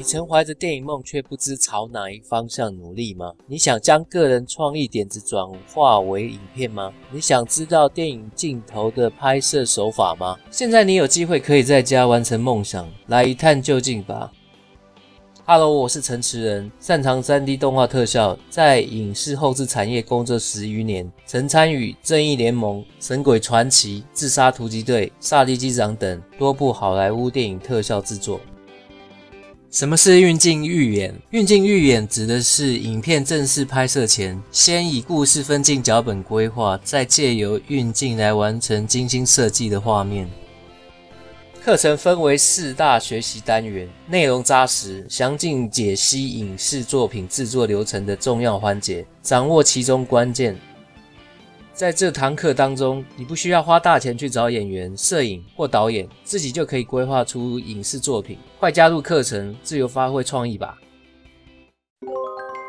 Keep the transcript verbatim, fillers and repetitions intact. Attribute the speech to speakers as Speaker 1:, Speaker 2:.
Speaker 1: 你曾怀着电影梦却不知朝哪一方向努力吗？你想将个人创意点子转化为影片吗？你想知道电影镜头的拍摄手法吗？现在你有机会可以在家完成梦想，来一探究竟吧。Hello， 我是陈池人，擅长 三 D 动画特效，在影视后制产业工作十余年，曾参与《正义联盟》、《神鬼传奇》、《自杀突击队》、《萨利机长》等多部好莱坞电影特效制作。什么是运镜预演？运镜预演指的是影片正式拍摄前，先以故事分镜脚本规划，再借由运镜来完成精心设计的画面。课程分为四大学习单元，内容扎实，详尽解析影视作品制作流程的重要环节，掌握其中关键。在这堂课当中，你不需要花大钱去找演员、摄影或导演，自己就可以规划出影视作品。快加入课程，自由发挥创意吧！